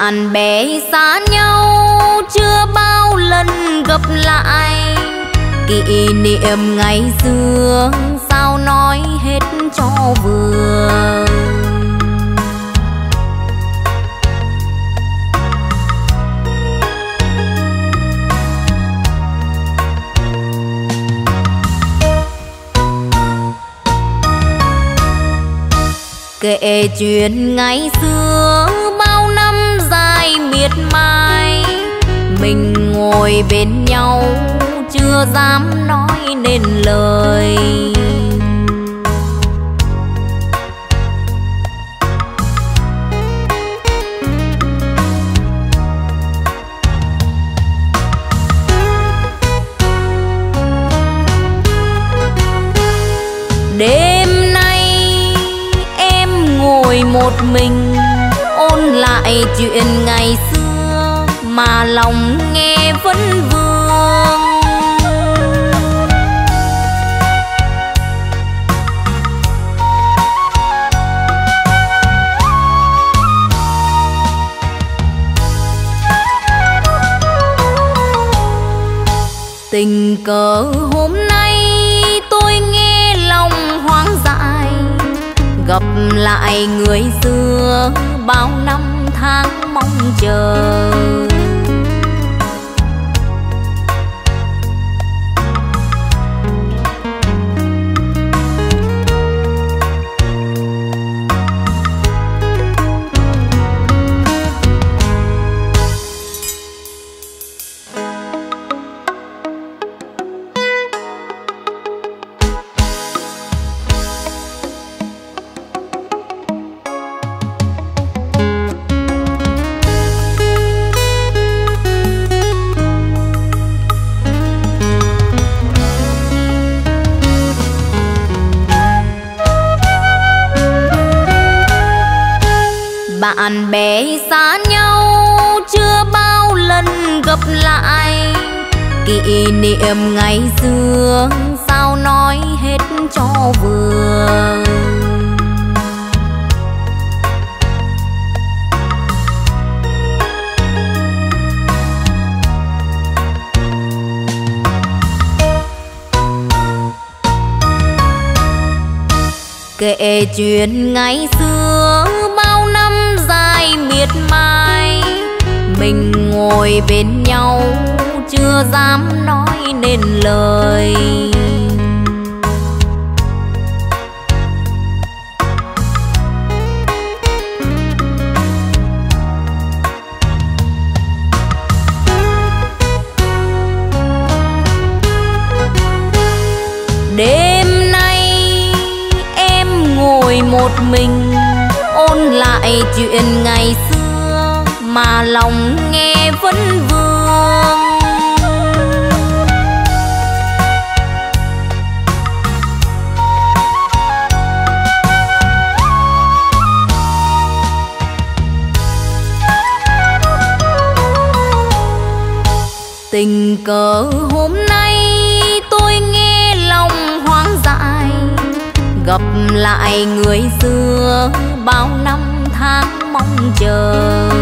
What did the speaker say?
Bạn bè xa nhau chưa bao lần gặp lại, kỷ niệm ngày xưa sao nói hết cho vừa. Kể chuyện ngày xưa bao năm dài miệt mài, mình ngồi bên nhau chưa dám nói nên lời. Đêm nay em ngồi một mình ôn lại chuyện ngày xưa mà lòng nghe vẫn vương. Tình cờ hôm nay tôi nghe lòng hoang dại, gặp lại người xưa bao năm tháng mong chờ. Bạn bè xa nhau chưa bao lần gặp lại, kỷ niệm ngày xưa sao nói hết cho vừa. Kể chuyện ngày xưa bao năm dài miệt mài, mình ngồi bên nhau chưa dám nói nên lời. Đêm nay em ngồi một mình ôn lại chuyện ngày xưa mà lòng nghe vẫn vương. Tình cờ hôm nay tôi nghe lòng hoang dại, gặp lại người xưa bao năm tháng mong chờ.